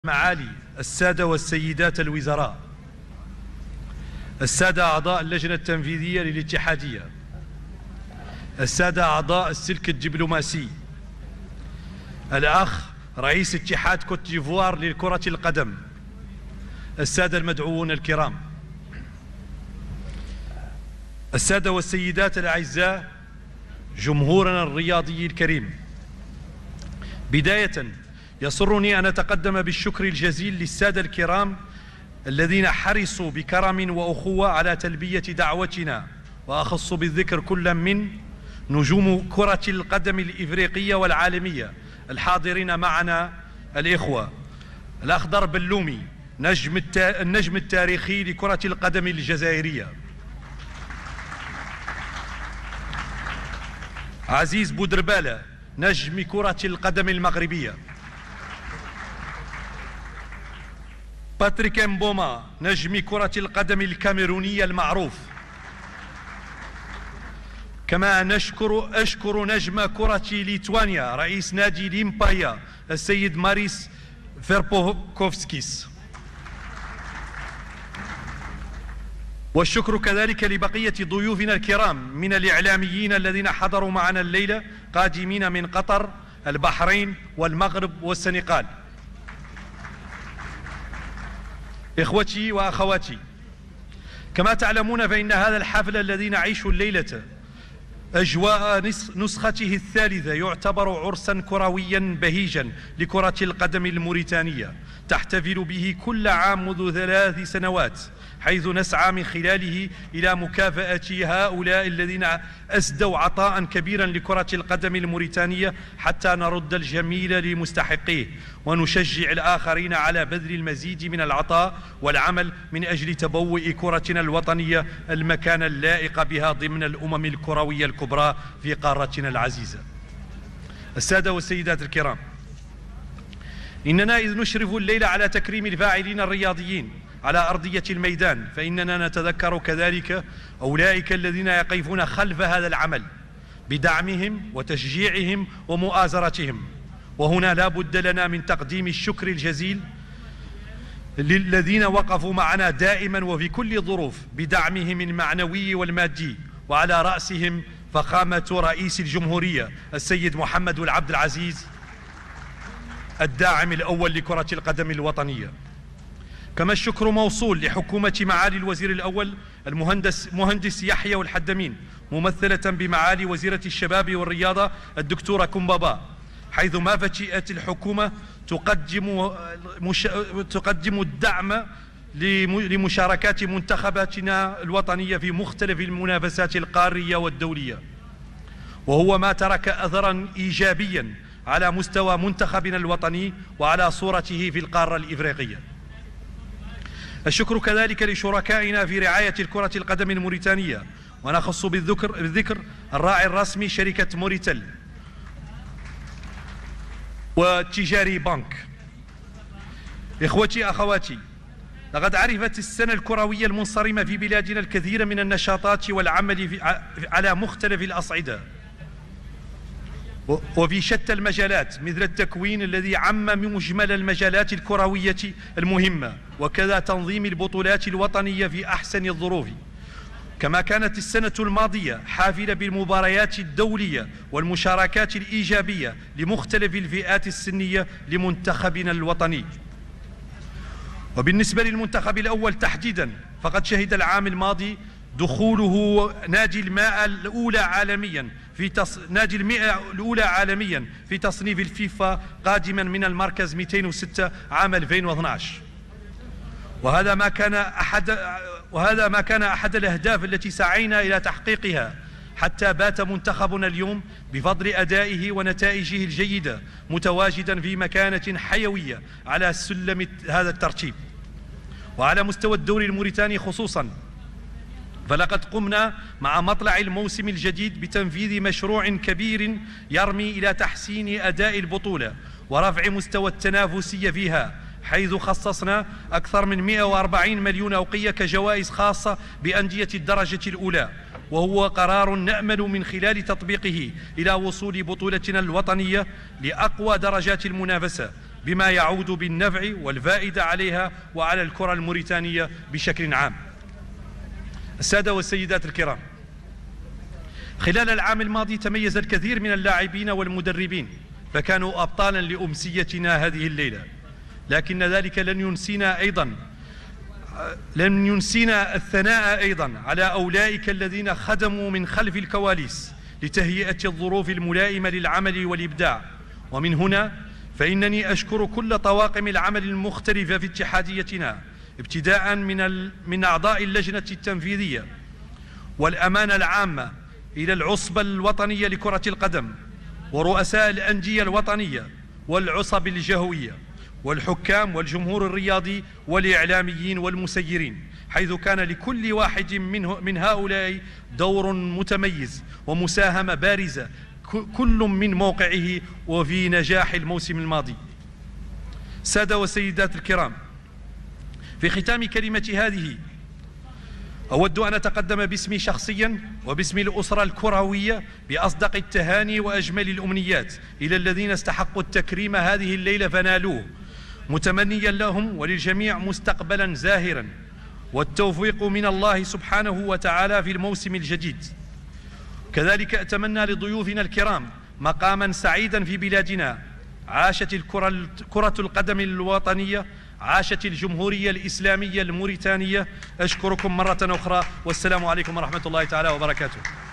معالي السادة والسيدات الوزراء، السادة أعضاء اللجنة التنفيذية للاتحادية، السادة أعضاء السلك الدبلوماسي، الأخ رئيس اتحاد كوت ديفوار لكرة القدم، السادة المدعوون الكرام، السادة والسيدات الأعزاء، جمهورنا الرياضي الكريم، بداية يسرني أن أتقدم بالشكر الجزيل للسادة الكرام الذين حرصوا بكرم وأخوة على تلبية دعوتنا، وأخص بالذكر كل من نجوم كرة القدم الإفريقية والعالمية الحاضرين معنا، الإخوة الأخضر بلومي النجم التاريخي لكرة القدم الجزائرية، عزيز بودربالة نجم كرة القدم المغربية، باتريك مبوما نجم كرة القدم الكاميرونية المعروف، كما أشكر نجم كرة ليتوانيا رئيس نادي ليمبايا السيد ماريس فيربوكوفسكيس، والشكر كذلك لبقية ضيوفنا الكرام من الإعلاميين الذين حضروا معنا الليلة قادمين من قطر، البحرين والمغرب والسنغال. إخوتي وأخواتي، كما تعلمون فإن هذا الحفل الذي نعيش الليلة أجواء نسخته الثالثة يعتبر عرسا كرويا بهيجا لكرة القدم الموريتانية، تحتفل به كل عام منذ 3 سنوات، حيث نسعى من خلاله إلى مكافأة هؤلاء الذين أسدوا عطاء كبيرا لكرة القدم الموريتانية حتى نرد الجميل لمستحقيه، ونشجع الآخرين على بذل المزيد من العطاء والعمل من أجل تبوء كرتنا الوطنية المكان اللائق بها ضمن الأمم الكروية الكبرى في قارتنا العزيزة. السادة والسيدات الكرام، إننا إذ نشرف الليلة على تكريم الفاعلين الرياضيين على أرضية الميدان، فإننا نتذكر كذلك أولئك الذين يقفون خلف هذا العمل بدعمهم وتشجيعهم ومؤازرتهم، وهنا لا بد لنا من تقديم الشكر الجزيل للذين وقفوا معنا دائما وفي كل الظروف بدعمهم المعنوي والمادي، وعلى رأسهم فخامة رئيس الجمهورية السيد محمد العبد العزيز الداعم الأول لكرة القدم الوطنية. كما الشكر موصول لحكومة معالي الوزير الأول المهندس يحيى والحدمين، ممثلة بمعالي وزيرة الشباب والرياضة الدكتورة كومبابا، حيث ما فتئت الحكومة تقدم الدعم لمشاركات منتخباتنا الوطنية في مختلف المنافسات القارية والدولية، وهو ما ترك أثرا إيجابيا على مستوى منتخبنا الوطني وعلى صورته في القارة الإفريقية. الشكر كذلك لشركائنا في رعاية الكرة القدم الموريتانية، ونخص بالذكر الراعي الرسمي شركة موريتل وتجاري بنك. إخوتي أخواتي، لقد عرفت السنة الكروية المنصرمة في بلادنا الكثير من النشاطات والعمل على مختلف الأصعدة وفي شتى المجالات، مثل التكوين الذي عم مجمل المجالات الكروية المهمة، وكذا تنظيم البطولات الوطنية في أحسن الظروف. كما كانت السنة الماضية حافلة بالمباريات الدولية والمشاركات الإيجابية لمختلف الفئات السنية لمنتخبنا الوطني. وبالنسبة للمنتخب الأول تحديدا، فقد شهد العام الماضي دخوله نادي المئة الأولى عالميا في تصنيف الفيفا، قادما من المركز 206 عام 2012، وهذا ما كان أحد الأهداف التي سعينا إلى تحقيقها، حتى بات منتخبنا اليوم بفضل أدائه ونتائجه الجيدة متواجدا في مكانة حيوية على سلم هذا الترتيب. وعلى مستوى الدوري الموريتاني خصوصا، فلقد قمنا مع مطلع الموسم الجديد بتنفيذ مشروع كبير يرمي إلى تحسين أداء البطولة ورفع مستوى التنافسية فيها، حيث خصصنا أكثر من 140 مليون أوقية كجوائز خاصة بأندية الدرجة الأولى، وهو قرار نأمل من خلال تطبيقه إلى وصول بطولتنا الوطنية لأقوى درجات المنافسة بما يعود بالنفع والفائدة عليها وعلى الكرة الموريتانية بشكل عام. السادة والسيدات الكرام، خلال العام الماضي تميز الكثير من اللاعبين والمدربين فكانوا أبطالا لأمسيتنا هذه الليلة، لكن ذلك لن ينسينا الثناء أيضا على أولئك الذين خدموا من خلف الكواليس لتهيئة الظروف الملائمة للعمل والإبداع. ومن هنا فإنني أشكر كل طواقم العمل المختلفة في اتحاديتنا، ابتداء من أعضاء اللجنة التنفيذية والأمانة العامة إلى العصبة الوطنية لكرة القدم ورؤساء الأندية الوطنية والعصب الجهوية والحكام والجمهور الرياضي والإعلاميين والمسيرين، حيث كان لكل واحد من هؤلاء دور متميز ومساهمة بارزة كل من موقعه وفي نجاح الموسم الماضي. سادة والسيدات الكرام، في ختام كلمتي هذه أود أن أتقدم باسمي شخصيا وباسم الأسرة الكروية بأصدق التهاني وأجمل الأمنيات إلى الذين استحقوا التكريم هذه الليلة فنالوه، متمنيا لهم وللجميع مستقبلا زاهرا والتوفيق من الله سبحانه وتعالى في الموسم الجديد. كذلك أتمنى لضيوفنا الكرام مقاما سعيدا في بلادنا. عاشت كرة القدم الوطنية، عاشت الجمهورية الإسلامية الموريتانية. أشكركم مرة أخرى، والسلام عليكم ورحمة الله تعالى وبركاته.